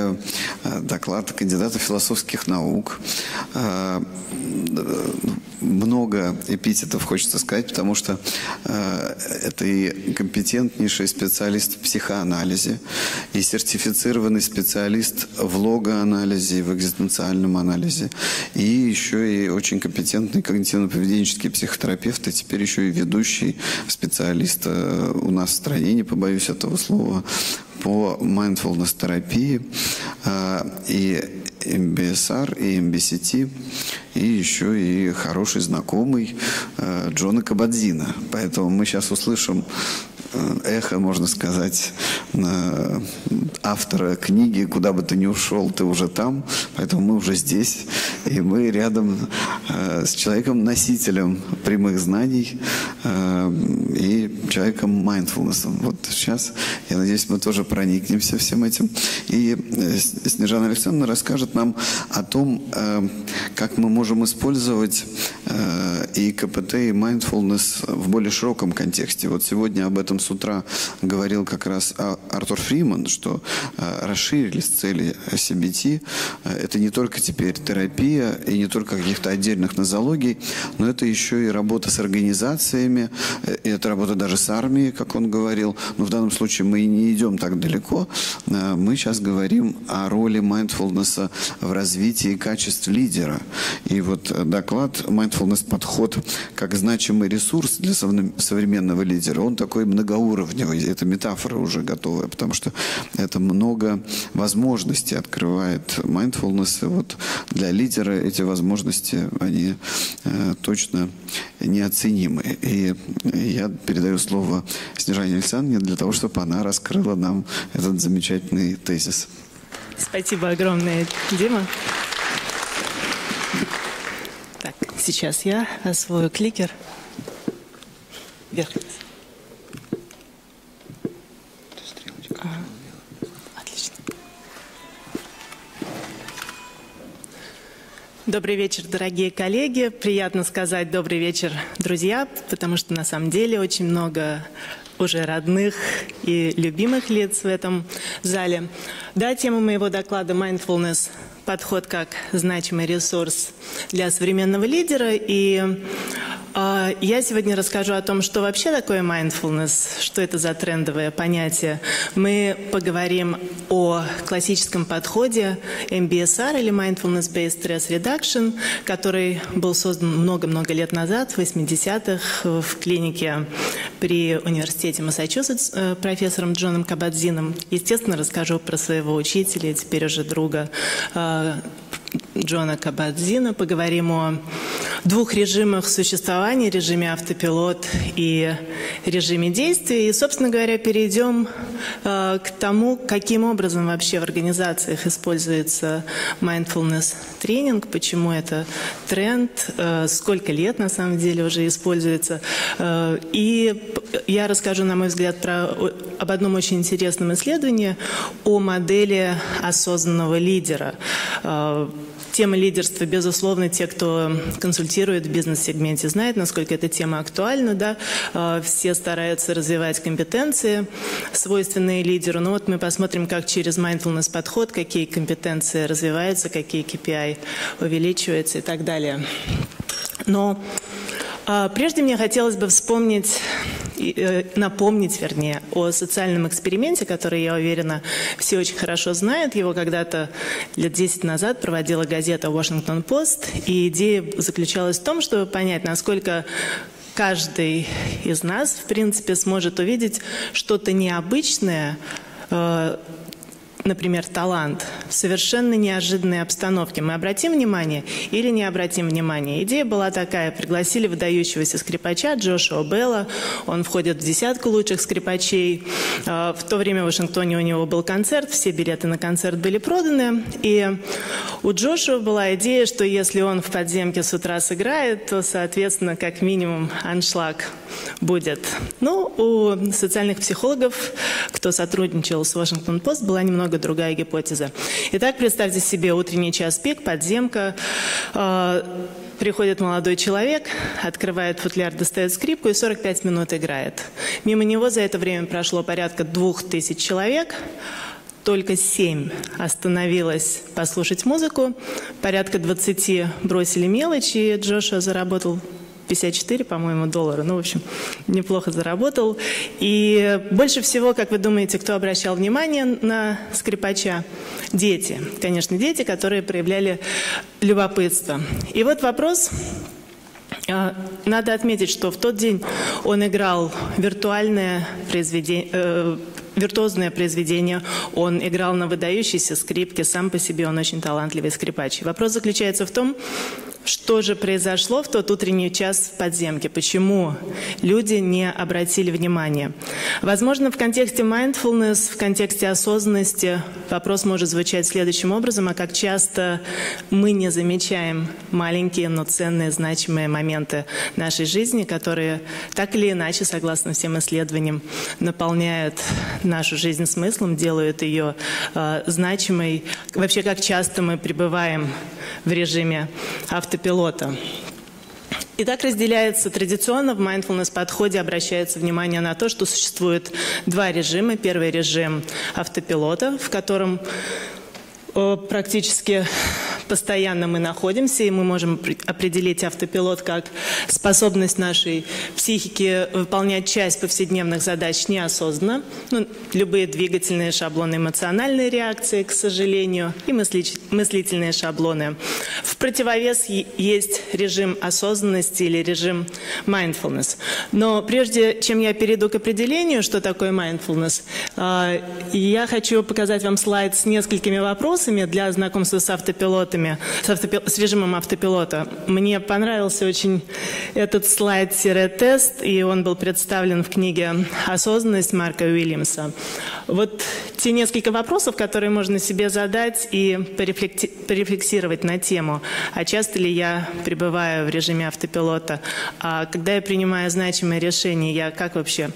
доклад кандидата философских наук. Много эпитетов хочется сказать, потому что это и компетентнейший специалист в психоанализе, и сертифицированный специалист в логоанализе, и в экзистенциальном анализе, и еще и очень компетентный когнитивно-поведенческий психотерапевт, и теперь еще и ведущий специалист у нас в стране, не побоюсь этого слова, по mindfulness-терапии, и MBSR, и MBCT, и еще и хороший знакомый Джона Кабадзина. Поэтому мы сейчас услышим эхо, можно сказать, автора книги «Куда бы ты ни ушел, ты уже там». Поэтому мы уже здесь, и мы рядом с человеком-носителем прямых знаний и человеком mindfulness. Вот сейчас, я надеюсь, мы тоже проникнемся всем этим. И Снежана Александровна расскажет нам о том, как мы можем использовать и КПТ, и mindfulness в более широком контексте. Вот сегодня об этом с утра говорил как раз Артур Фриман, что расширились цели CBT. Это не только теперь терапия и не только каких-то отдельных нозологий, но это еще и работа с организациями, и это работа даже с армией, как он говорил. Но в данном случае мы не идем так далеко. Мы сейчас говорим о роли mindfulness в развитии качеств лидера. И вот доклад «Mindfulness-подход как значимый ресурс для современного лидера», он такой многоуровневый. Это метафора уже готовая, потому что это много возможностей открывает mindfulness. И вот для лидера эти возможности, они точно неоценимы. И я передаю слово Снежане Александровне для того, чтобы она раскрыла нам этот замечательный тезис. Спасибо огромное, Дима. Так, сейчас я освою кликер. Вверх. Отлично. Добрый вечер, дорогие коллеги. Приятно сказать добрый вечер, друзья, потому что на самом деле очень много уже родных и любимых лиц в этом зале. Да, тема моего доклада «Mindfulness. Подход как значимый ресурс для современного лидера». И я сегодня расскажу о том, что вообще такое mindfulness, что это за трендовое понятие. Мы поговорим о классическом подходе MBSR или Mindfulness Based Stress Reduction, который был создан много-много лет назад, в 80-х, в клинике при университете Массачусетс профессором Джоном Кабадзином. Естественно, расскажу про своего учителя, теперь уже друга Джона Кабадзина. Поговорим о двух режимах существования, режиме автопилот и режиме действия. И, собственно говоря, перейдем к тому, каким образом вообще в организациях используется mindfulness тренинг, почему это тренд, сколько лет на самом деле уже используется. И я расскажу, на мой взгляд, об одном очень интересном исследовании о модели осознанного лидера. Тема лидерства, безусловно, те, кто консультирует в бизнес-сегменте, знают, насколько эта тема актуальна. Да? Все стараются развивать компетенции, свойственные лидеру. Но вот мы посмотрим, как через mindfulness подход, какие компетенции развиваются, какие KPI увеличиваются и так далее. Но прежде мне хотелось бы напомнить, вернее, о социальном эксперименте, который, я уверена, все очень хорошо знают. Его когда-то лет 10 назад проводила газета Washington Post, и идея заключалась в том, чтобы понять, насколько каждый из нас, в принципе, сможет увидеть что-то необычное, например, талант, в совершенно неожиданной обстановке. Мы обратим внимание или не обратим внимания? Идея была такая. Пригласили выдающегося скрипача Джошуа Белла. Он входит в 10 лучших скрипачей. В то время в Вашингтоне у него был концерт. Все билеты на концерт были проданы. И у Джошуа была идея, что если он в подземке с утра сыграет, то, соответственно, как минимум аншлаг будет. Ну, у социальных психологов, кто сотрудничал с Washington Post, была немного другая гипотеза. Итак, представьте себе утренний час пик, подземка. Приходит молодой человек, открывает футляр, достает скрипку и 45 минут играет. Мимо него за это время прошло порядка 2000 человек. только 7 остановилось послушать музыку, порядка 20 бросили мелочь, и Джошуа заработал 54, по-моему, доллара. Ну, в общем, неплохо заработал. И больше всего, как вы думаете, кто обращал внимание на скрипача? Дети. Конечно, дети, которые проявляли любопытство. И вот вопрос. Надо отметить, что в тот день он играл виртуозное произведение, он играл на выдающейся скрипке, сам по себе он очень талантливый скрипач. Вопрос заключается в том, что же произошло в тот утренний час в подземке? Почему люди не обратили внимания? Возможно, в контексте mindfulness, в контексте осознанности вопрос может звучать следующим образом: а как часто мы не замечаем маленькие, но ценные, значимые моменты нашей жизни, которые так или иначе, согласно всем исследованиям, наполняют нашу жизнь смыслом, делают ее значимой. Вообще, как часто мы пребываем в режиме автопилота. И так разделяется традиционно в mindfulness-подходе, обращается внимание на то, что существует два режима. Первый режим автопилота, в котором практически постоянно мы находимся, и мы можем определить автопилот как способность нашей психики выполнять часть повседневных задач неосознанно. Ну, любые двигательные шаблоны, эмоциональные реакции, к сожалению, и мыслительные шаблоны. В противовес есть режим осознанности или режим mindfulness. Но прежде чем я перейду к определению, что такое mindfulness, я хочу показать вам слайд с несколькими вопросами для знакомства с автопилотами, с режимом автопилота. Мне понравился очень этот слайд-тест, и он был представлен в книге «Осознанность» Марка Уильямса. Вот те несколько вопросов, которые можно себе задать и порефлексировать на тему. А часто ли я пребываю в режиме автопилота? А когда я принимаю значимые решения, я как вообще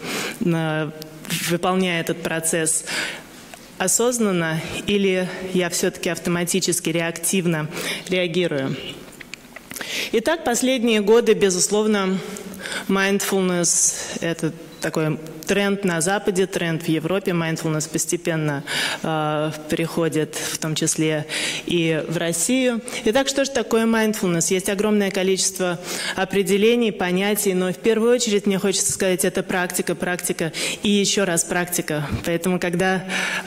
выполняю этот процесс? Осознанно или я все-таки автоматически, реактивно реагирую? Итак, последние годы, безусловно, mindfulness – это такой тренд на Западе, тренд в Европе. Mindfulness постепенно переходит, в том числе и в Россию. Итак, что же такое mindfulness? Есть огромное количество определений, понятий, но в первую очередь мне хочется сказать, это практика, практика и еще раз практика. Поэтому, когда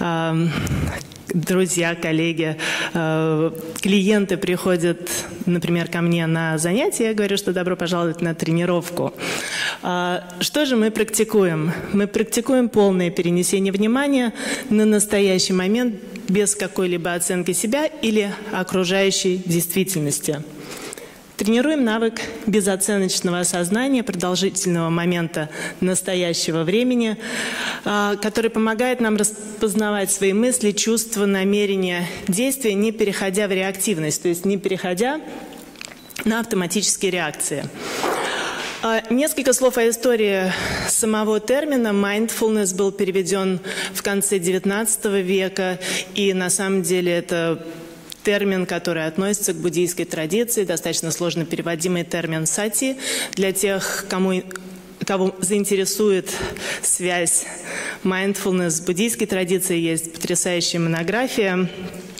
друзья, коллеги, клиенты приходят, например, ко мне на занятия, я говорю, что добро пожаловать на тренировку. Что же мы практикуем? Мы практикуем полное перенесение внимания на настоящий момент без какой-либо оценки себя или окружающей действительности. Тренируем навык безоценочного осознания продолжительного момента настоящего времени, который помогает нам распознавать свои мысли, чувства, намерения, действия, не переходя в реактивность, то есть не переходя на автоматические реакции. Несколько слов о истории самого термина. Mindfulness был переведен в конце XIX века, и на самом деле это термин, который относится к буддийской традиции, достаточно сложно переводимый термин сати. Для тех, кого заинтересует связь mindfulness с буддийской традицией, есть потрясающая монография.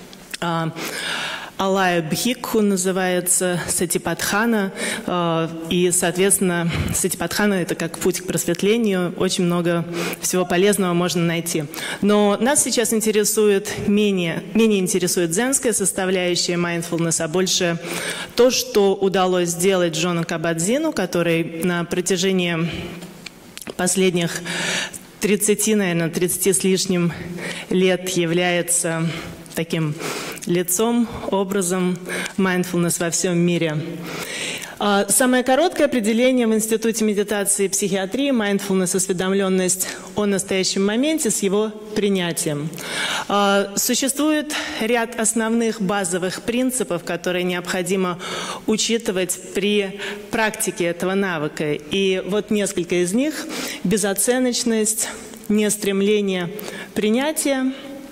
Алая Бхикху называется Сатипатхана, и, соответственно, Сатипатхана – это как путь к просветлению, очень много всего полезного можно найти. Но нас сейчас интересует менее интересует дзенская составляющая mindfulness, а больше то, что удалось сделать Джону Кабадзину, который на протяжении последних 30 с лишним лет является таким лицом, образом mindfulness во всем мире. Самое короткое определение в Институте медитации и психиатрии mindfulness – осведомленность о настоящем моменте с его принятием. Существует ряд основных базовых принципов, которые необходимо учитывать при практике этого навыка. И вот несколько из них: безоценочность, нестремление принятия,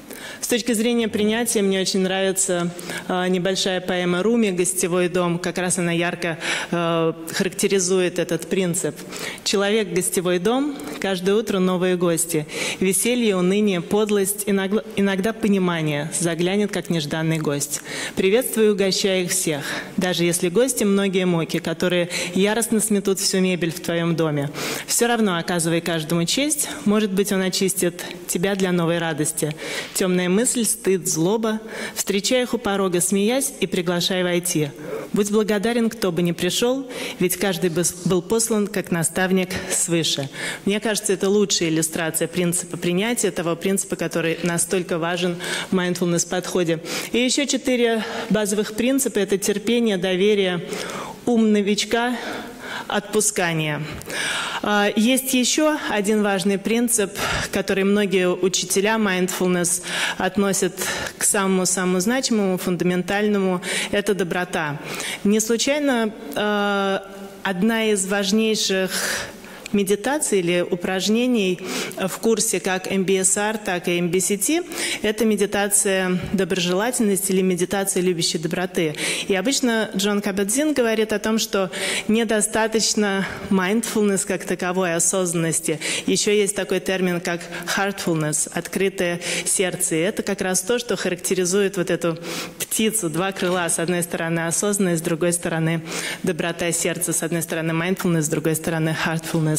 С точки зрения принятия мне очень нравится небольшая поэма Руми «Гостевой дом». Как раз она ярко характеризует этот принцип. Человек – гостевой дом, каждое утро новые гости. Веселье, уныние, подлость, иногда понимание заглянет, как нежданный гость. Приветствую и угощаю их всех. Даже если гости многие моки, которые яростно сметут всю мебель в твоем доме. Все равно оказывай каждому честь, может быть, он очистит тебя для новой радости. Темная мысль, стыд, злоба. Встречай их у порога, смеясь, и приглашай войти. Будь благодарен, кто бы ни пришел, ведь каждый был послан как наставник свыше. Мне кажется, это лучшая иллюстрация принципа принятия, того принципа, который настолько важен в mindfulness-подходе. И еще 4 базовых принципа – это терпение, доверие, ум новичка, отпускание. Есть еще один важный принцип, который многие учителя mindfulness относят к самому значимому, фундаментальному – это доброта. Не случайно одна из важнейших медитаций или упражнений в курсе как MBSR, так и MBCT – это медитация доброжелательности или медитация любящей доброты. И обычно Джон Кабат-Зинн говорит о том, что недостаточно mindfulness как таковой, осознанности. Еще есть такой термин, как heartfulness – открытое сердце. И это как раз то, что характеризует вот эту птицу, 2 крыла. С одной стороны осознанность, с другой стороны доброта сердца. С одной стороны mindfulness, с другой стороны heartfulness.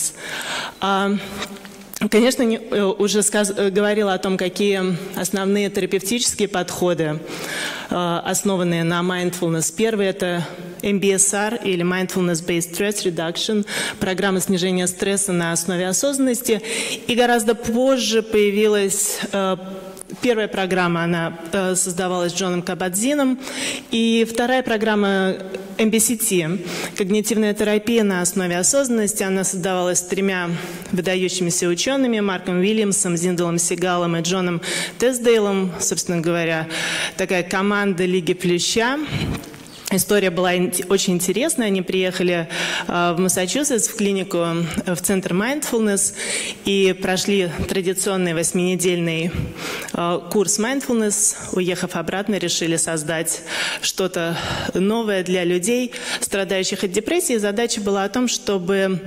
Конечно, уже говорила о том, какие основные терапевтические подходы, основанные на mindfulness. Первый – это MBSR или Mindfulness Based Stress Reduction, программа снижения стресса на основе осознанности. И гораздо позже появилась первая программа, она создавалась Джоном Кабат-Зинном, и вторая программа MBCT, когнитивная терапия на основе осознанности, она создавалась 3 выдающимися учеными, Марком Уильямсом, Зинделом Сигалом и Джоном Тездейлом, собственно говоря, такая команда Лиги Плюща. История была очень интересная. Они приехали в Массачусетс, в клинику, в центр Mindfulness и прошли традиционный 8-недельный курс Mindfulness. Уехав обратно, решили создать что-то новое для людей, страдающих от депрессии. Задача была о том, чтобы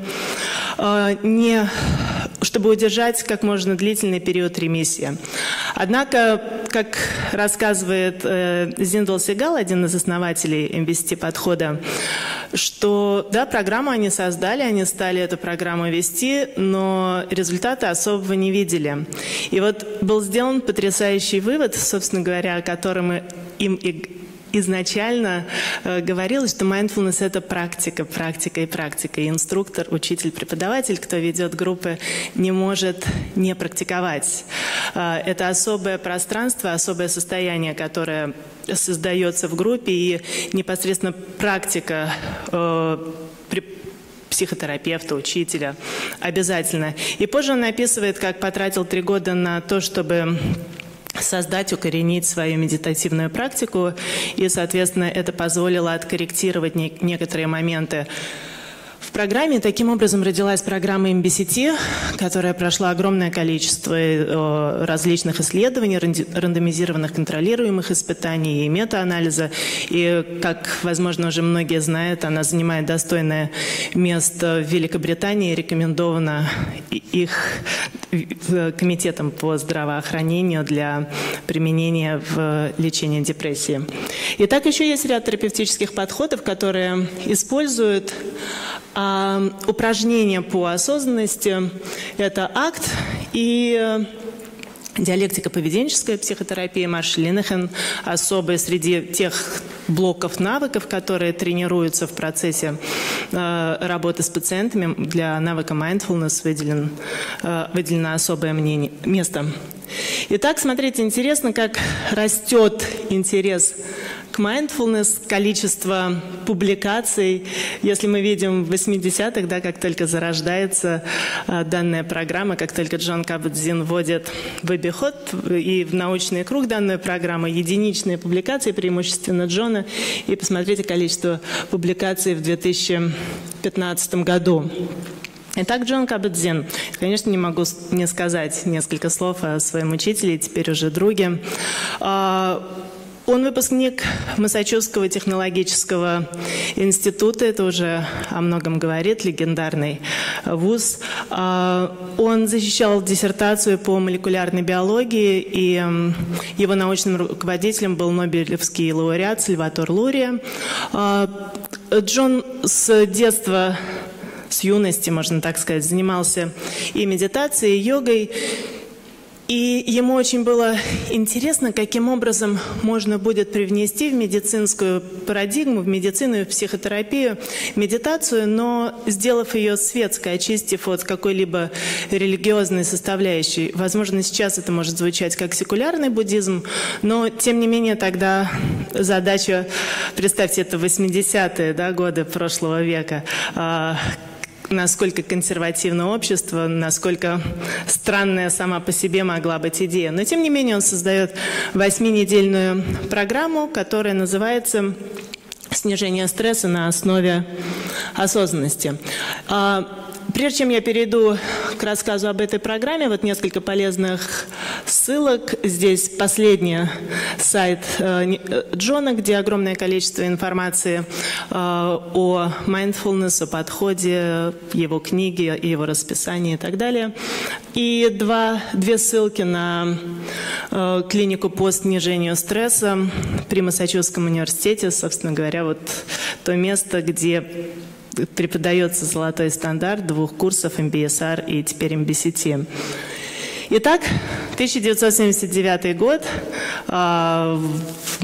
удержать как можно длительный период ремиссии. Однако, как рассказывает Зиндел Сигал, один из основателей MBCT-подхода, что, да, программу они создали, они стали эту программу вести, но результата особого не видели. И вот был сделан потрясающий вывод, собственно говоря, о котором им изначально говорилось, что mindfulness – это практика, практика и практика. И инструктор, учитель, преподаватель, кто ведет группы, не может не практиковать. Это особое пространство, особое состояние, которое создается в группе, и непосредственно практика психотерапевта, учителя обязательно. И позже он описывает, как потратил 3 года на то, чтобы создать, укоренить свою медитативную практику, и, соответственно, это позволило откорректировать некоторые моменты в программе. Таким образом родилась программа MBCT, которая прошла огромное количество различных исследований, рандомизированных контролируемых испытаний и метаанализа. И, как, возможно, уже многие знают, она занимает достойное место в Великобритании, рекомендована их Комитетом по здравоохранению для применения в лечении депрессии. И так еще есть ряд терапевтических подходов, которые используют упражнения по осознанности. Это акт и диалектико-поведенческая психотерапия. Маршал Линнехен особая среди тех блоков навыков, которые тренируются в процессе работы с пациентами. Для навыка mindfulness выделено особое место. Итак, смотрите, интересно, как растет интерес к mindfulness, количество публикаций. Если мы видим в 80-х, да, как только зарождается данная программа, как только Джон Кабат-Зинн вводит в обиход и в научный круг данную программу, единичные публикации, преимущественно Джона, и посмотрите количество публикаций в 2015 году. Итак, Джон Кабат-Зinn. Конечно, не могу не сказать несколько слов о своем учителе, теперь уже друге. Он выпускник Массачусетского технологического института, это уже о многом говорит, легендарный вуз. Он защищал диссертацию по молекулярной биологии, и его научным руководителем был нобелевский лауреат Сальватор Лурия. Джон с детства, с юности, можно так сказать, занимался и медитацией, и йогой. И ему очень было интересно, каким образом можно будет привнести в медицинскую парадигму, в медицину и в психотерапию медитацию, но сделав ее светской, очистив от какой-либо религиозной составляющей. Возможно, сейчас это может звучать как секулярный буддизм, но, тем не менее, тогда задача, представьте, это 80-е годы прошлого века, насколько консервативное общество, насколько странная сама по себе могла быть идея. Но, тем не менее, он создает 8-недельную программу, которая называется «Снижение стресса на основе осознанности». Прежде чем я перейду к рассказу об этой программе, вот несколько полезных ссылок. Здесь последний сайт Джона, где огромное количество информации о mindfulness, о подходе, его книги, его расписании и так далее. И две ссылки на клинику по снижению стресса при Массачусетском университете, собственно говоря, вот то место, где преподается золотой стандарт 2 курсов MBSR и теперь MBCT. Итак, 1979 год. В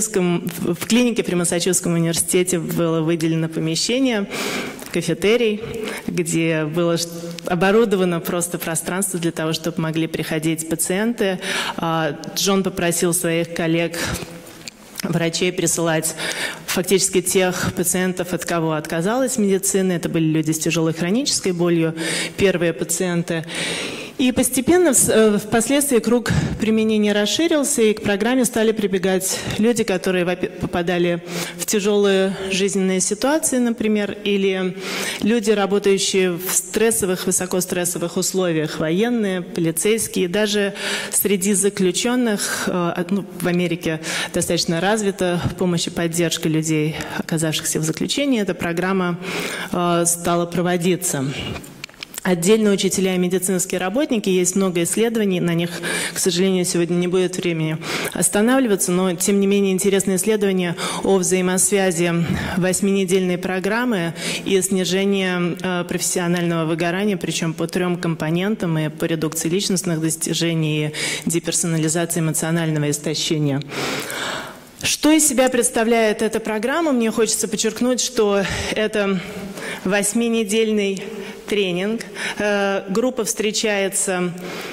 клинике при Массачусетском университете было выделено помещение, кафетерий, где было оборудовано просто пространство для того, чтобы могли приходить пациенты. Джон попросил своих коллег, врачей, присылать фактически тех пациентов, от кого отказалась медицина. Это были люди с тяжелой хронической болью, первые пациенты. И постепенно, впоследствии, круг применения расширился, и к программе стали прибегать люди, которые попадали в тяжелые жизненные ситуации, например, или люди, работающие в стрессовых, высокострессовых условиях, военные, полицейские, даже среди заключенных, в Америке достаточно развита помощь и поддержка людей, оказавшихся в заключении, эта программа стала проводиться. Отдельно учителя и медицинские работники, есть много исследований, на них, к сожалению, сегодня не будет времени останавливаться, но, тем не менее, интересные исследования о взаимосвязи 8-недельной программы и снижения профессионального выгорания, причем по 3 компонентам, и по редукции личностных достижений, и деперсонализации эмоционального истощения. Что из себя представляет эта программа? Мне хочется подчеркнуть, что это 8-недельный тренинг. Группа встречается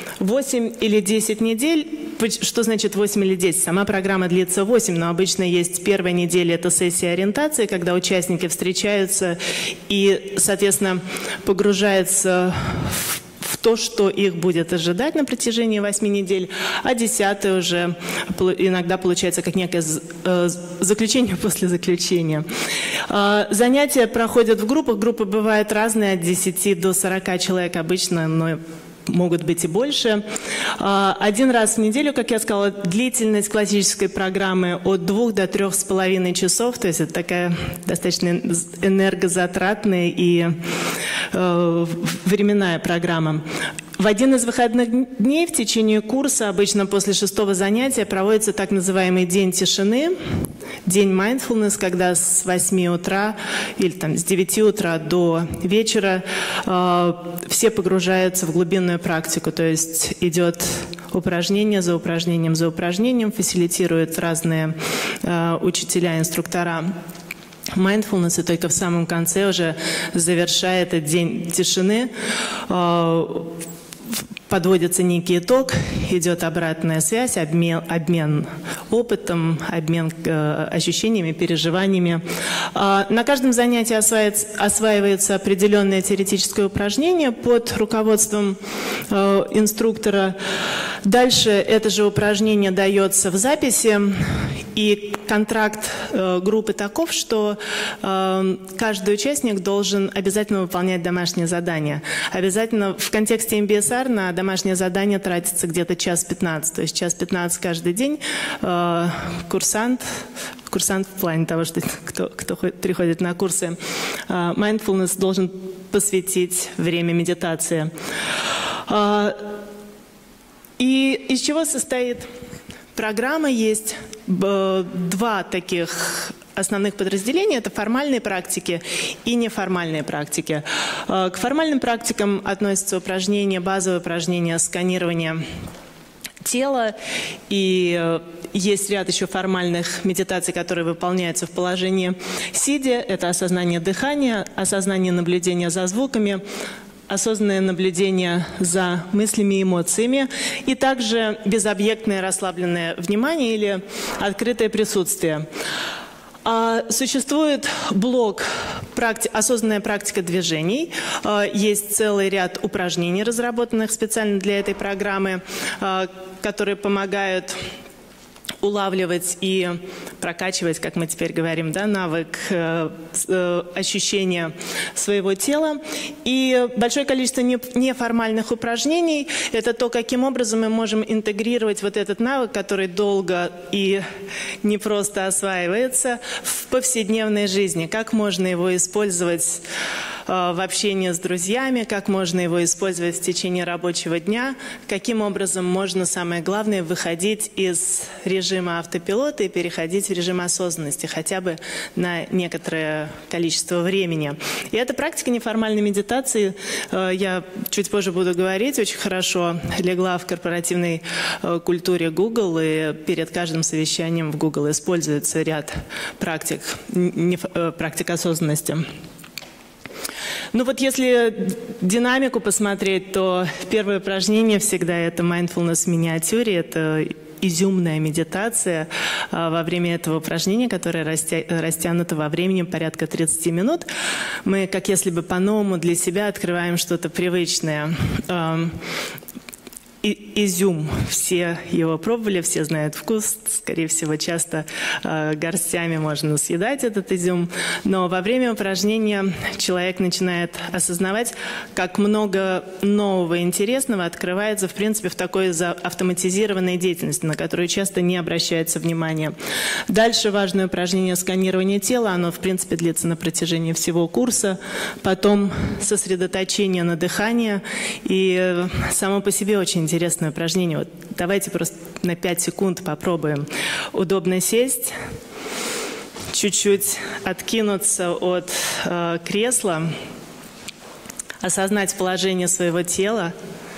8 или 10 недель. Что значит 8 или 10? Сама программа длится 8, но обычно есть первая неделя, это сессия ориентации, когда участники встречаются и, соответственно, погружаются в то, что их будет ожидать на протяжении 8 недель, а 10-й уже иногда получается как некое заключение после заключения. Занятия проходят в группах. Группы бывают разные, от 10 до 40 человек обычно, но могут быть и больше. 1 раз в неделю, как я сказала, длительность классической программы от 2 до 3,5 часов, то есть это такая достаточно энергозатратная и временная программа. В один из выходных дней в течение курса, обычно после 6-го занятия, проводится так называемый день тишины, день mindfulness, когда с 8 утра или с 9 утра до вечера все погружаются в глубинную практику, то есть идет упражнение за упражнением за упражнением, фасилитируют разные учителя, инструктора mindfulness, и только в самом конце уже завершая этот день тишины, подводится некий итог, идет обратная связь, обмен опытом, обмен ощущениями, переживаниями. На каждом занятии осваивается определенное теоретическое упражнение под руководством инструктора. Дальше это же упражнение дается в записи, И контракт группы таков, что каждый участник должен обязательно выполнять домашнее задание. Обязательно в контексте MBSR на домашнее задание тратится где-то час 15. То есть час 15 каждый день курсант в плане того, что кто приходит на курсы mindfulness, должен посвятить время медитации. И из чего состоит программа? Есть два таких основных подразделения. Это формальные практики и неформальные практики. К формальным практикам относятся упражнения, базовые упражнения сканирования тела. И есть ряд еще формальных медитаций, которые выполняются в положении сидя. Это осознание дыхания, осознание наблюдения за звуками, осознанное наблюдение за мыслями и эмоциями, и также безобъектное расслабленное внимание или открытое присутствие. Существует блок «Осознанная практика движений». Есть целый ряд упражнений, разработанных специально для этой программы, которые помогают улавливать и прокачивать, как мы теперь говорим, да, навык ощущения своего тела. И большое количество неформальных упражнений – это то, каким образом мы можем интегрировать вот этот навык, который долго и непросто осваивается, в повседневной жизни. Как можно его использовать в общении с друзьями, как можно его использовать в течение рабочего дня, каким образом можно, самое главное, выходить из режима автопилота и переходить в режим осознанности хотя бы на некоторое количество времени. И эта практика неформальной медитации, я чуть позже буду говорить, очень хорошо легла в корпоративной культуре Google, и перед каждым совещанием в Google используется ряд практик осознанности. Ну вот если динамику посмотреть, то первое упражнение всегда это mindfulness в миниатюре, это изюмная медитация во время этого упражнения, которое растянуто во времени порядка 30 минут. Мы, как если бы по-новому для себя открываем что-то привычное. Изюм. Все его пробовали, все знают вкус. Скорее всего, часто горстями можно съедать этот изюм. Но во время упражнения человек начинает осознавать, как много нового и интересного открывается, в принципе, в такой автоматизированной деятельности, на которую часто не обращается внимания. Дальше важное упражнение сканирования тела. Оно, в принципе, длится на протяжении всего курса. Потом сосредоточение на дыхании. И само по себе очень интересное упражнение. Вот давайте просто на 5 секунд попробуем. Удобно сесть, чуть-чуть откинуться от кресла, осознать положение своего тела.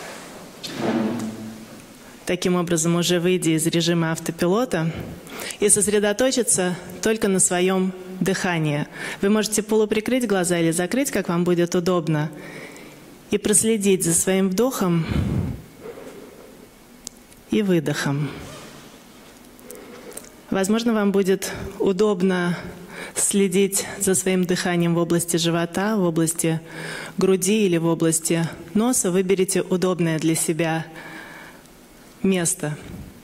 Таким образом, уже выйдя из режима автопилота, и сосредоточиться только на своем дыхании. Вы можете полуприкрыть глаза или закрыть, как вам будет удобно, и проследить за своим вдохом и выдохом. Возможно, вам будет удобно следить за своим дыханием в области живота, в области груди или в области носа. Выберите удобное для себя место.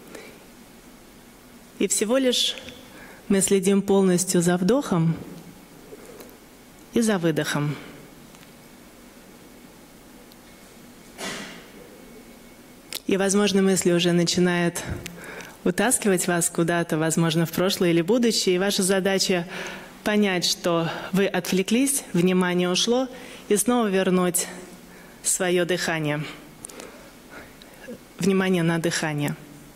И всего лишь мы следим полностью за вдохом и за выдохом. И, возможно, мысли уже начинают утаскивать вас куда-то, возможно, в прошлое или будущее. И ваша задача понять, что вы отвлеклись, внимание ушло, и снова вернуть свое дыхание. Внимание на дыхание.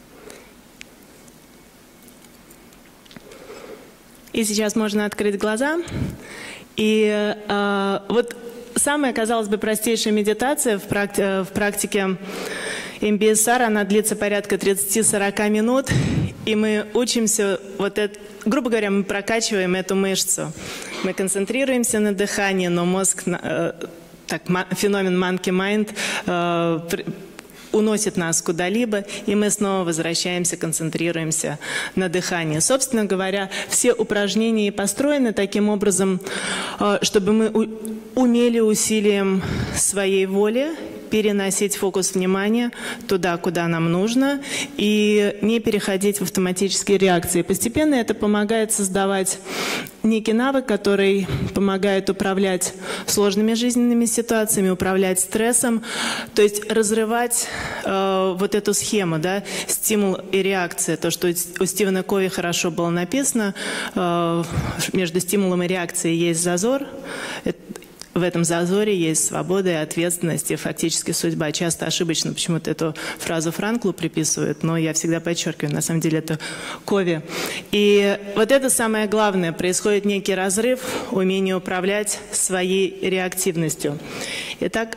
И сейчас можно открыть глаза. И вот самая, казалось бы, простейшая медитация в практике MBSR, она длится порядка 30-40 минут, и мы учимся, грубо говоря, мы прокачиваем эту мышцу. Мы концентрируемся на дыхании, но мозг, феномен monkey mind уносит нас куда-либо, и мы снова возвращаемся, концентрируемся на дыхании. Собственно говоря, все упражнения построены таким образом, чтобы мы умели усилием своей воли переносить фокус внимания туда, куда нам нужно, и не переходить в автоматические реакции. Постепенно это помогает создавать некий навык, который помогает управлять сложными жизненными ситуациями, управлять стрессом, то есть разрывать вот эту схему, да, стимул и реакция. То, что у Стивена Кови хорошо было написано, между стимулом и реакцией есть зазор. В этом зазоре есть свобода и ответственность, и фактически судьба. Часто ошибочно почему-то эту фразу Франклу приписывают, но я всегда подчеркиваю, на самом деле это Кови. И вот это самое главное. Происходит некий разрыв, умение управлять своей реактивностью. Итак,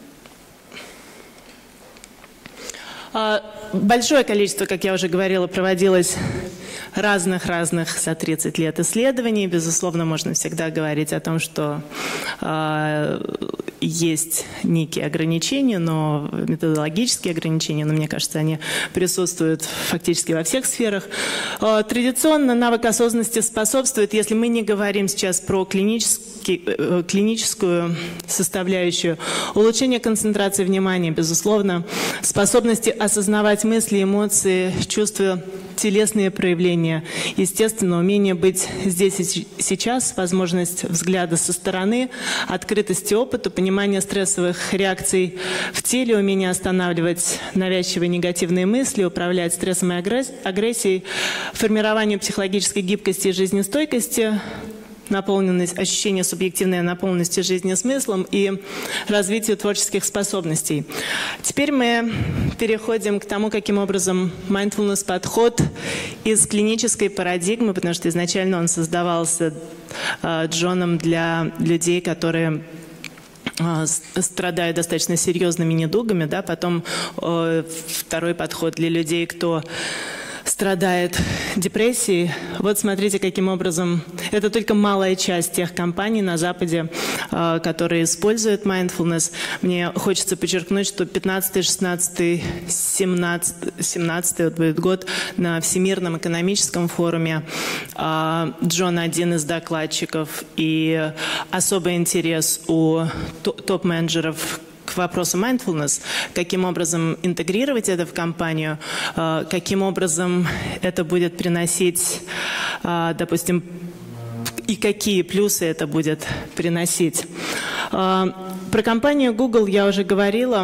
большое количество, как я уже говорила, проводилось разных за 30 лет исследований. Безусловно, можно всегда говорить о том, что есть некие ограничения, но методологические ограничения, но мне кажется, они присутствуют фактически во всех сферах. Традиционно навык осознанности способствует, если мы не говорим сейчас про клиническую составляющую, улучшение концентрации внимания, безусловно, способности осознавать мысли, эмоции, чувства, телесные проявления, естественно, умение быть здесь и сейчас, возможность взгляда со стороны, открытости опыту, понимание стрессовых реакций в теле, умение останавливать навязчивые негативные мысли, управлять стрессом и агрессией, формированию психологической гибкости и жизнестойкости, наполненность, ощущение субъективной наполненности жизни смыслом и развитию творческих способностей. Теперь мы переходим к тому, каким образом mindfulness подход из клинической парадигмы, потому что изначально он создавался Джоном для людей, которые страдают достаточно серьезными недугами, да, потом второй подход для людей, кто страдает депрессией. Вот смотрите, каким образом. Это только малая часть тех компаний на Западе, которые используют mindfulness. Мне хочется подчеркнуть, что 15, 16, 17 вот будет год на Всемирном экономическом форуме. Джон один из докладчиков, и особый интерес у топ-менеджеров к вопросу mindfulness, каким образом интегрировать это в компанию, каким образом это будет приносить, допустим, и какие плюсы это будет приносить. Про компанию Google я уже говорила.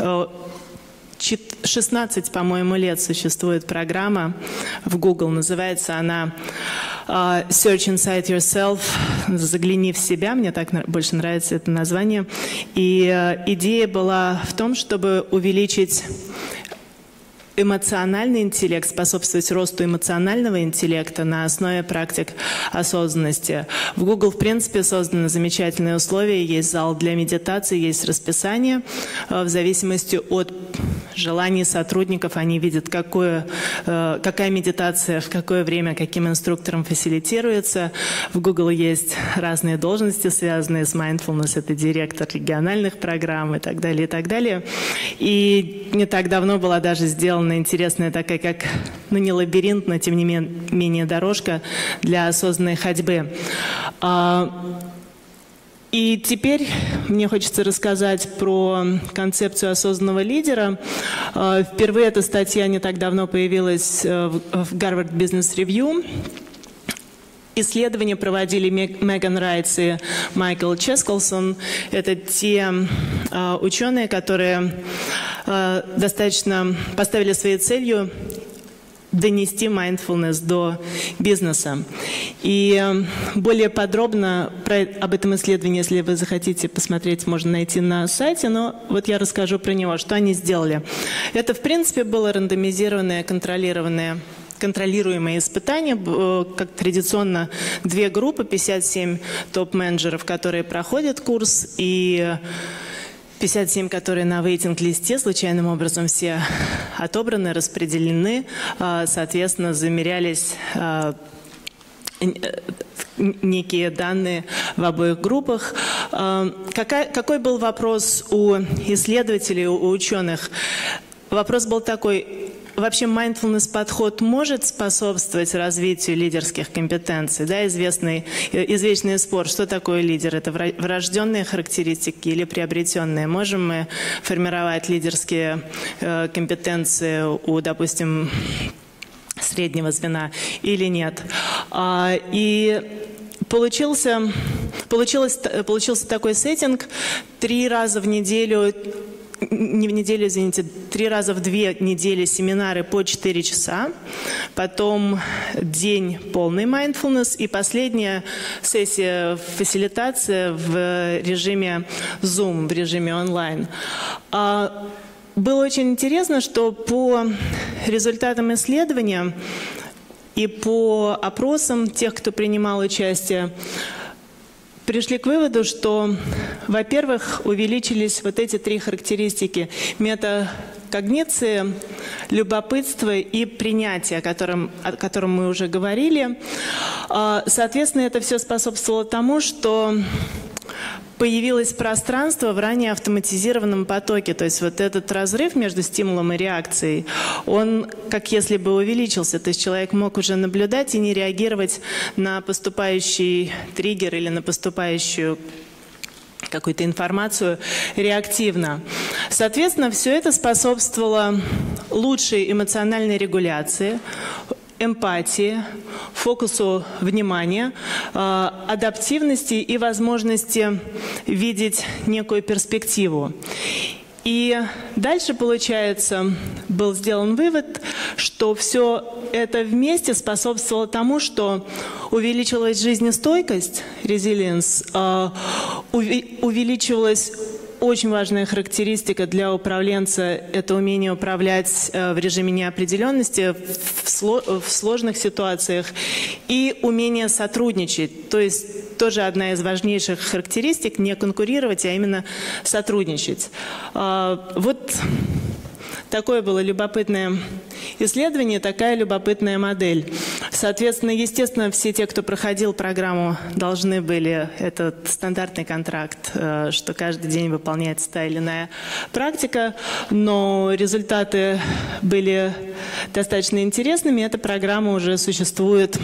16, по-моему, лет существует программа в Google. Называется она Search Inside Yourself. Загляни в себя. Мне так больше нравится это название. И идея была в том, чтобы увеличить эмоциональный интеллект, способствовать росту эмоционального интеллекта на основе практик осознанности. В Google, в принципе, созданы замечательные условия. Есть зал для медитации, есть расписание. В зависимости от желаний сотрудников они видят, какая медитация, в какое время, каким инструктором фасилитируется. В Google есть разные должности, связанные с mindfulness. Это директор региональных программ и так далее, и так далее. И не так давно была даже сделана интересная такая, как, ну не лабиринт, но тем не менее дорожка для осознанной ходьбы. И теперь мне хочется рассказать про концепцию осознанного лидера. Впервые эта статья не так давно появилась в Harvard Business Review. Исследования проводили Меган Райтс и Майкл Ческолсон. Это те ученые, которые достаточно поставили своей целью донести mindfulness до бизнеса. И более подробно об этом исследовании, если вы захотите посмотреть, можно найти на сайте, но вот я расскажу про него, что они сделали. Это, в принципе, было рандомизированное, контролируемые испытания, как традиционно, две группы, 57 топ-менеджеров, которые проходят курс, и 57, которые на вейтинг-листе, случайным образом все отобраны, распределены, соответственно, замерялись некие данные в обоих группах. Какой был вопрос у исследователей, у ученых? Вопрос был такой: вообще mindfulness подход может способствовать развитию лидерских компетенций? Да, извечный спор, что такое лидер? Это врожденные характеристики или приобретенные? Можем мы формировать лидерские компетенции у, допустим, среднего звена или нет? И получился такой сеттинг: 3 раза в неделю, не в неделю, извините, 3 раза в 2 недели семинары по 4 часа, потом день полный mindfulness и последняя сессия фасилитация в режиме Zoom, в режиме онлайн. Было очень интересно, что по результатам исследования и по опросам тех, кто принимал участие, пришли к выводу, что, во-первых, увеличились вот эти 3 характеристики: метакогниции, любопытство и принятие, о котором мы уже говорили. Соответственно, это все способствовало тому, что появилось пространство в ранее автоматизированном потоке. То есть вот этот разрыв между стимулом и реакцией, он как если бы увеличился. То есть человек мог уже наблюдать и не реагировать на поступающий триггер или на поступающую какую-то информацию реактивно. Соответственно, все это способствовало лучшей эмоциональной регуляции, эмпатии, фокусу внимания, адаптивности и возможности видеть некую перспективу. И дальше, получается, был сделан вывод, что все это вместе способствовало тому, что увеличилась жизнестойкость, resilience, увеличивалась очень важная характеристика для управленца – это умение управлять в режиме неопределенности в сложных ситуациях и умение сотрудничать. То есть тоже одна из важнейших характеристик – не конкурировать, а именно сотрудничать. Вот такое было любопытное исследование, такая любопытная модель. Соответственно, естественно, все те, кто проходил программу, должны были, этот стандартный контракт, что каждый день выполняется та или иная практика, но результаты были достаточно интересными. Эта программа уже существует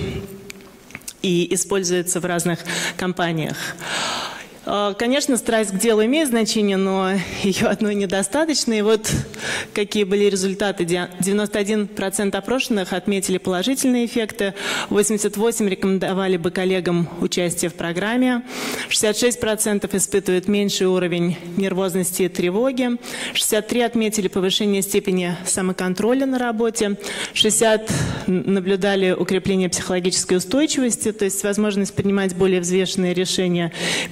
и используется в разных компаниях. Конечно, страсть к делу имеет значение, но ее одной недостаточно. И вот какие были результаты. 91% опрошенных отметили положительные эффекты, 88% рекомендовали бы коллегам участие в программе, 66% испытывают меньший уровень нервозности и тревоги, 63% отметили повышение степени самоконтроля на работе, 60% наблюдали укрепление психологической устойчивости, то есть возможность принимать более взвешенные решения,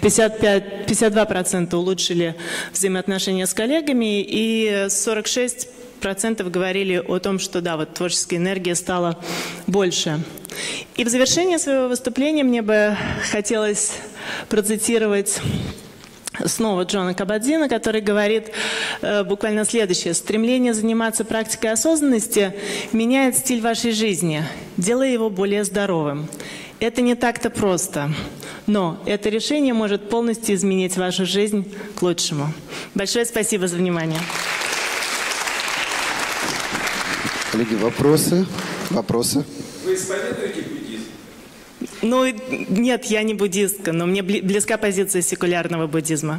52% улучшили взаимоотношения с коллегами, и 46% говорили о том, что да, вот творческая энергия стала больше. И в завершение своего выступления мне бы хотелось процитировать снова Джона Кабадзина, который говорит буквально следующее: «Стремление заниматься практикой осознанности меняет стиль вашей жизни, делая его более здоровым. Это не так-то просто, но это решение может полностью изменить вашу жизнь к лучшему». Большое спасибо за внимание. Коллеги, вопросы? Вопросы? Вы исповедуете буддизм? Ну, нет, я не буддистка, но мне близка позиция секулярного буддизма.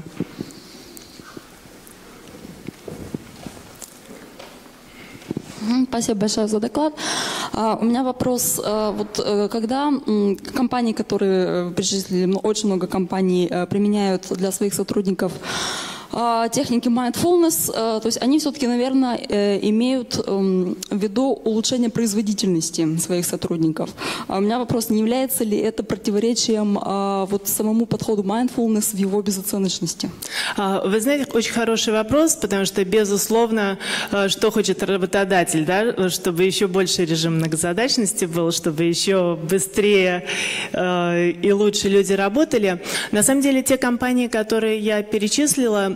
Спасибо большое за доклад. У меня вопрос. Вот когда компании, которые перечислили, очень много компаний применяют для своих сотрудников техники mindfulness, то есть они все-таки, наверное, имеют в виду улучшение производительности своих сотрудников. У меня вопрос, не является ли это противоречием вот самому подходу mindfulness в его безоценочности? Вы знаете, очень хороший вопрос, потому что, безусловно, что хочет работодатель, да? Чтобы еще больше режим многозадачности был, чтобы еще быстрее и лучше люди работали. На самом деле, те компании, которые я перечислила,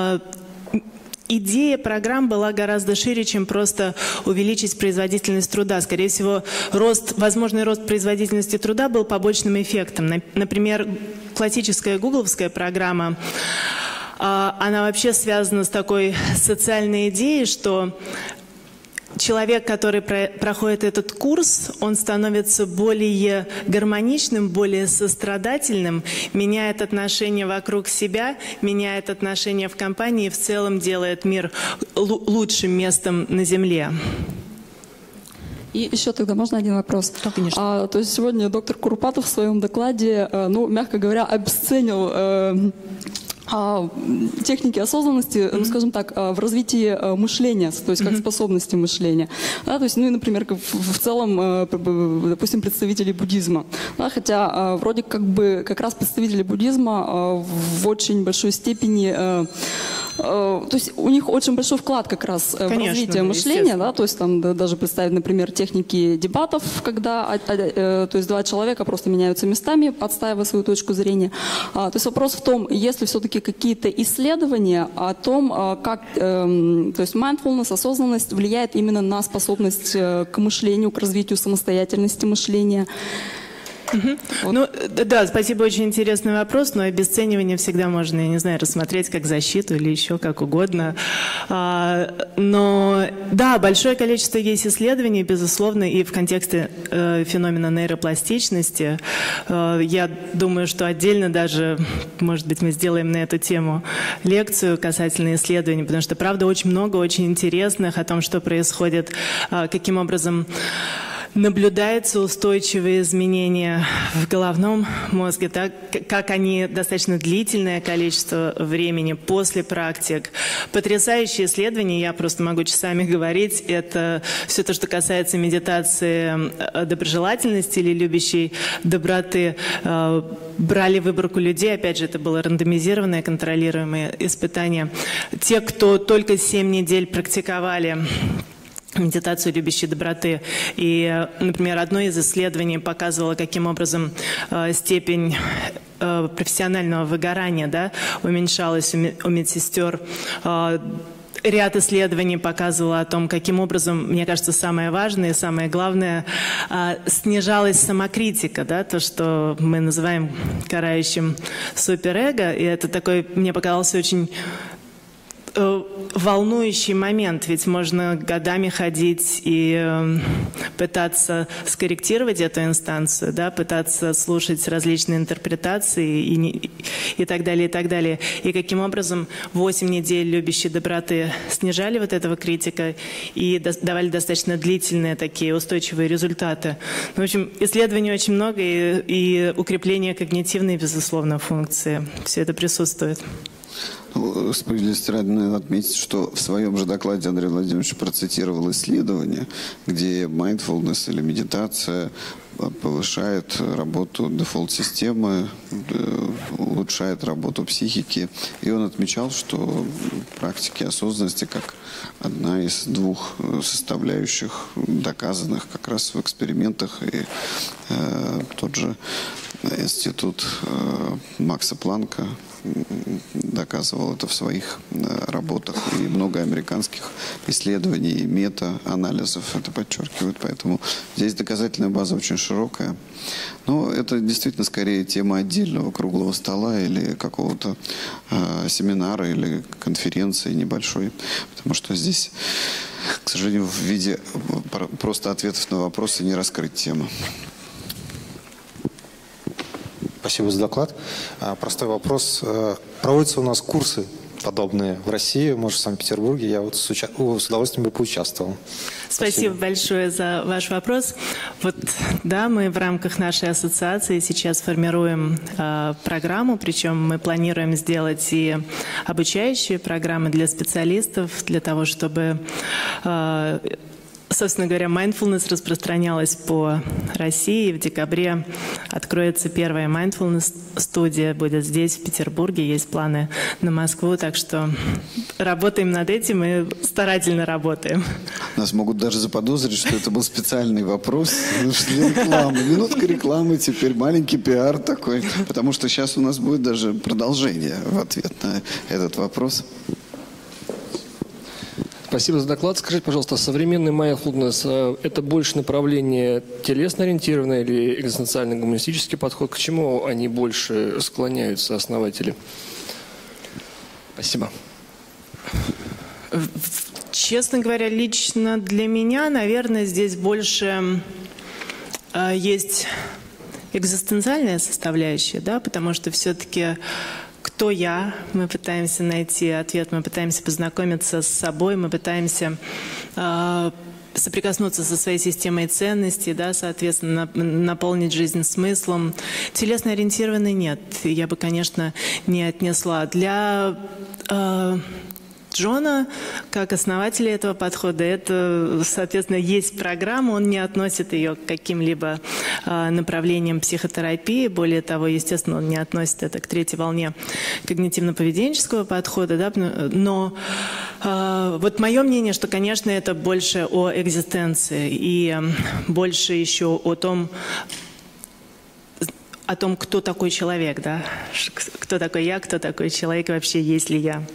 идея программ была гораздо шире, чем просто увеличить производительность труда. Скорее всего, возможный рост производительности труда был побочным эффектом. Например, классическая гугловская программа, она вообще связана с такой социальной идеей, что человек, который проходит этот курс, он становится более гармоничным, более сострадательным, меняет отношения вокруг себя, меняет отношения в компании и в целом делает мир лучшим местом на Земле. И еще тогда можно один вопрос? Да, конечно. То есть сегодня доктор Курпатов в своем докладе, ну, мягко говоря, обесценил техники осознанности, ну, скажем так, в развитии мышления, то есть как способности мышления. Да, то есть, ну и, например, в целом, допустим, представители буддизма. Да, хотя вроде как раз представители буддизма в очень большой степени, то есть у них очень большой вклад как раз в развитие мышления, да, то есть там даже представить, например, техники дебатов, когда то есть два человека просто меняются местами, отстаивая свою точку зрения. То есть вопрос в том, есть ли все-таки какие-то исследования о том, как то есть mindfulness, осознанность влияет именно на способность к мышлению, к развитию самостоятельности мышления. Вот. Ну, да, спасибо, очень интересный вопрос, но обесценивание всегда можно, я не знаю, рассмотреть как защиту или еще как угодно. Но да, большое количество есть исследований, безусловно, и в контексте феномена нейропластичности. Я думаю, что отдельно даже, может быть, мы сделаем на эту тему лекцию касательно исследований, потому что, правда, очень много очень интересных о том, что происходит, каким образом наблюдаются устойчивые изменения в головном мозге, так как они достаточно длительное количество времени после практик. Потрясающие исследования, я просто могу часами говорить, это все то, что касается медитации доброжелательности или любящей доброты. Брали выборку людей, опять же, это было рандомизированное, контролируемое испытание. Те, кто только 7 недель практиковали медитацию любящей доброты. И, например, одно из исследований показывало, каким образом степень профессионального выгорания, да, уменьшалась у медсестер. Ряд исследований показывал о том, каким образом, мне кажется, самое важное и самое главное, снижалась самокритика, да, то, что мы называем карающим суперэго. И это такой, мне показался очень волнующий момент, ведь можно годами ходить и пытаться скорректировать эту инстанцию, да, пытаться слушать различные интерпретации и так далее, и так далее. И каким образом 8 недель любящей доброты снижали вот этого критика и давали достаточно длительные такие устойчивые результаты. Ну, в общем, исследований очень много, и укрепление когнитивной, безусловно, функции. Все это присутствует. Справедливости ради надо отметить, что в своем же докладе Андрей Владимирович процитировал исследование, где mindfulness или медитация повышает работу дефолт-системы, улучшает работу психики. И он отмечал, что практики осознанности как одна из 2 составляющих, доказанных как раз в экспериментах. И тот же институт Макса Планка доказывал это в своих работах. И много американских исследований и мета-анализов это подчеркивают. Поэтому здесь доказательная база очень широкая. Но это действительно скорее тема отдельного круглого стола или какого-то семинара или конференции небольшой. Потому что здесь, к сожалению, в виде просто ответов на вопросы не раскрыть тему. Спасибо за доклад. Простой вопрос. Проводятся у нас курсы подобные в России, может, в Санкт-Петербурге. Я вот с удовольствием бы поучаствовал. Спасибо большое за ваш вопрос. Вот, да, мы в рамках нашей ассоциации сейчас формируем программу, причем мы планируем сделать и обучающие программы для специалистов, для того, чтобы собственно говоря, mindfulness распространялась по России. В декабре откроется первая mindfulness-студия, будет здесь, в Петербурге. Есть планы на Москву, так что работаем над этим и старательно работаем. Нас могут даже заподозрить, что это был специальный вопрос. Реклама. Минутка рекламы, теперь маленький пиар такой. Потому что сейчас у нас будет даже продолжение в ответ на этот вопрос. Спасибо за доклад. Скажите, пожалуйста, современный mindfulness – это больше направление телесно-ориентированное или экзистенциально-гуманистический подход? К чему они больше склоняются, основатели? Спасибо. Честно говоря, лично для меня, наверное, здесь больше есть экзистенциальная составляющая, да, потому что все-таки кто я, мы пытаемся найти ответ, мы пытаемся познакомиться с собой, мы пытаемся соприкоснуться со своей системой ценностей, да, соответственно, наполнить жизнь смыслом. Телесно ориентированный нет, я бы, конечно, не отнесла. Для Джона, как основателя этого подхода, это, соответственно, есть программа, он не относит ее к каким-либо направлениям психотерапии. Более того, естественно, он не относит это к третьей волне когнитивно-поведенческого подхода. Да? Но вот мое мнение, что, конечно, это больше о экзистенции и больше еще о том, кто такой человек, да? Кто такой я, кто такой человек, и вообще есть ли я.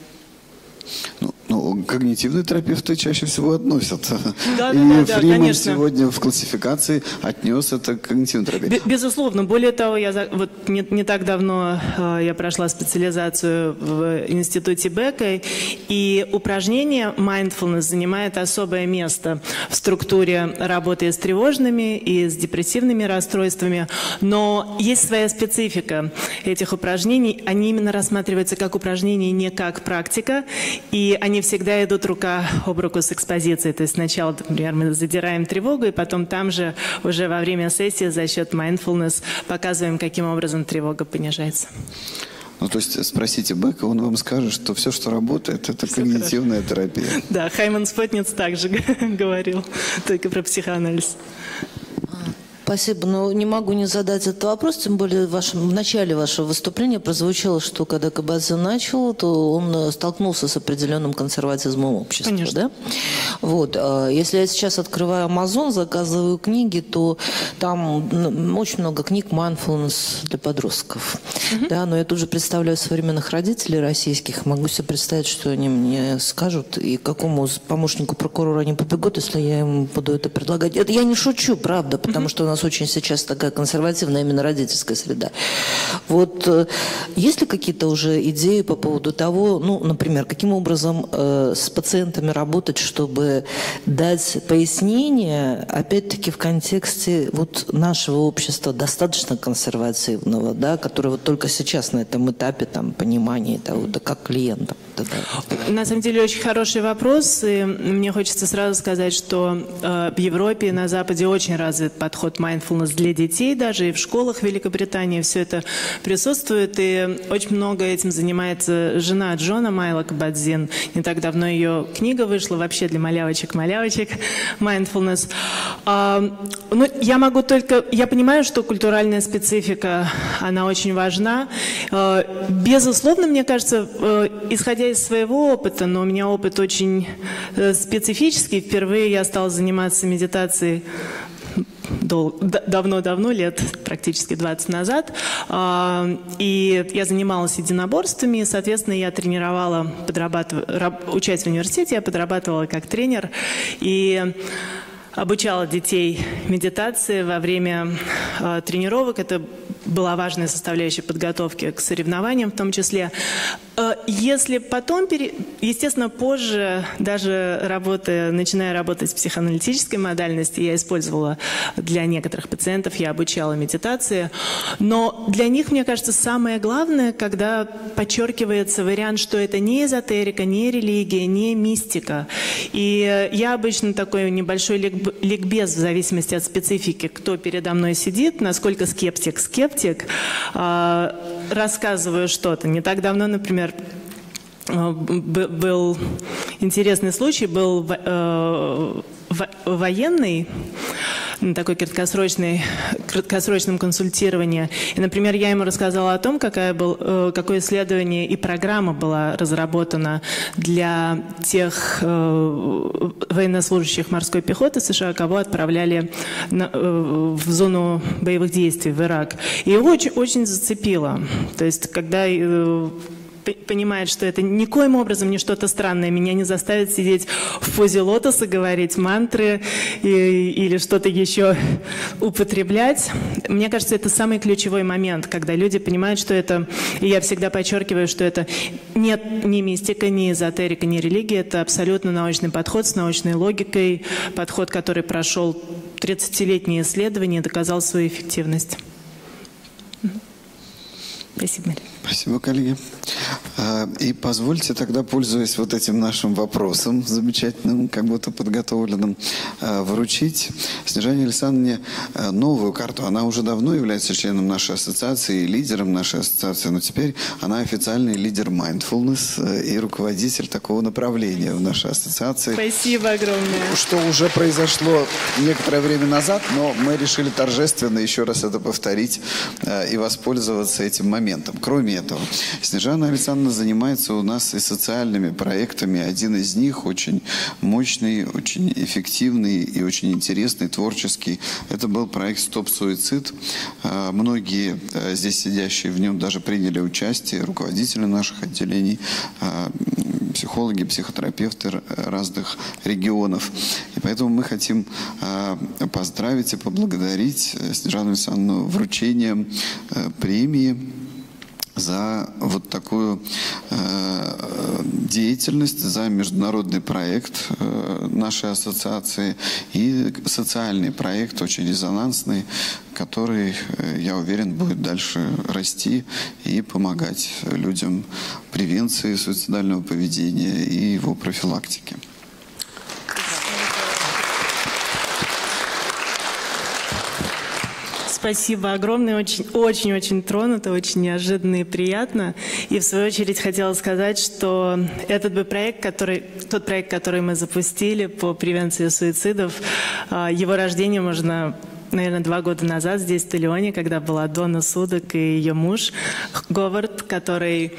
Ну, когнитивные терапевты чаще всего относят. Да, и да, Фриман конечно. сегодня в классификации отнес это к когнитивной терапии. Безусловно. Более того, вот не так давно я прошла специализацию в институте Бека, и упражнение mindfulness занимает особое место в структуре работы с тревожными и с депрессивными расстройствами. Но есть своя специфика этих упражнений. Они именно рассматриваются как упражнения, не как практика, и они всегда идут рука об руку с экспозицией. То есть сначала, например, мы задираем тревогу, и потом там же уже во время сессии за счет mindfulness показываем, каким образом тревога понижается. Ну, то есть спросите Бека, он вам скажет, что все, что работает, это все когнитивная терапия. Да, Хайман Спотниц также говорил, только про психоанализ. Спасибо, но не могу не задать этот вопрос, тем более в начале вашего выступления прозвучало, что когда Кабадзе начал, то он столкнулся с определенным консерватизмом общества. Конечно. Да? Вот. Если я сейчас открываю Amazon, заказываю книги, то там очень много книг mindfulness для подростков. Да, но я тут же представляю современных родителей российских, могу себе представить, что они мне скажут, и к какому помощнику прокурора они побегут, если я им буду это предлагать. Это я не шучу, правда, потому что у нас очень сейчас такая консервативная именно родительская среда. Вот есть ли какие-то уже идеи по поводу того, ну, например, каким образом с пациентами работать, чтобы дать пояснение, опять-таки, в контексте вот нашего общества достаточно консервативного, да, которое вот только сейчас на этом этапе там, понимания того, да, как клиентам. На самом деле очень хороший вопрос, и мне хочется сразу сказать, что в Европе и на Западе очень развит подход mindfulness для детей, даже и в школах Великобритании все это присутствует, и очень много этим занимается жена Джона, Майла Кабадзин. Не так давно ее книга вышла вообще для малявочек mindfulness. Ну, я понимаю, что культуральная специфика, она очень важна. Безусловно, мне кажется, исходя из своего опыта, но у меня опыт очень специфический. Впервые я стала заниматься медитацией давно-давно, лет практически 20 назад. И я занималась единоборствами, и, соответственно, я тренировала, учась в университете, я подрабатывала как тренер и обучала детей медитации во время тренировок. Это была важная составляющая подготовки к соревнованиям в том числе. Если потом, естественно, позже, даже начиная работать в психоаналитической модальности, я использовала для некоторых пациентов, я обучала медитации. Но для них, мне кажется, самое главное, когда подчеркивается вариант, что это не эзотерика, не религия, не мистика. И я обычно такой небольшой ликбез в зависимости от специфики, кто передо мной сидит, насколько скептик, рассказываю что-то. Не так давно, например, был интересный случай, был военный, такой краткосрочном консультировании. И, например, я ему рассказала о том, какое исследование и программа была разработана для тех военнослужащих морской пехоты США, кого отправляли в зону боевых действий в Ирак. И его очень, очень зацепило. То есть, когда понимает, что это никоим образом не что-то странное, меня не заставит сидеть в позе лотоса, говорить мантры или что-то еще употреблять. Мне кажется, это самый ключевой момент, когда люди понимают, что это, и я всегда подчеркиваю, что это нет ни мистика, ни эзотерика, ни религия, это абсолютно научный подход с научной логикой, подход, который прошел 30-летние исследования и доказал свою эффективность. Спасибо, Мария. Спасибо, коллеги. И позвольте тогда, пользуясь вот этим нашим вопросом замечательным, как будто подготовленным, вручить Снежане Александровне новую карту. Она уже давно является членом нашей ассоциации, лидером нашей ассоциации, но теперь она официальный лидер mindfulness и руководитель такого направления в нашей ассоциации. Спасибо огромное. Что уже произошло некоторое время назад, но мы решили торжественно еще раз это повторить и воспользоваться этим моментом. Кроме этого, Снежана Александровна занимается у нас и социальными проектами. Один из них очень мощный, очень эффективный и очень интересный, творческий. Это был проект «Стоп-суицид». Многие здесь сидящие в нем даже приняли участие, руководители наших отделений, психологи, психотерапевты разных регионов. И поэтому мы хотим поздравить и поблагодарить Снежану Александровну вручением премии за вот такую деятельность, за международный проект нашей ассоциации и социальный проект, очень резонансный, который, я уверен, будет дальше расти и помогать людям в превенции суицидального поведения и его профилактике. Спасибо огромное, очень тронуто, очень неожиданно и приятно. И в свою очередь хотела сказать, что тот проект, который мы запустили по превенции суицидов, его рождение можно, наверное, 2 года назад здесь, в Телеоне, когда была Донна Судок и ее муж Говард, который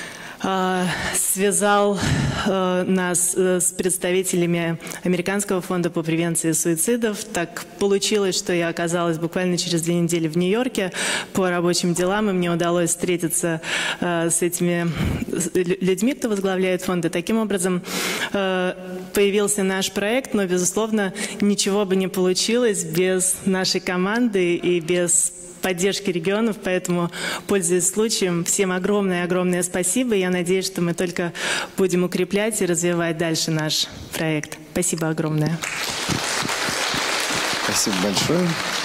связал нас с представителями Американского фонда по превенции суицидов. Так получилось, что я оказалась буквально через 2 недели в Нью-Йорке по рабочим делам, и мне удалось встретиться с этими людьми, кто возглавляет фонд. И таким образом появился наш проект, но, безусловно, ничего бы не получилось без нашей команды и без поддержки регионов, поэтому, пользуясь случаем, всем огромное спасибо. Я надеюсь, что мы только будем укреплять и развивать дальше наш проект. Спасибо огромное. Спасибо большое.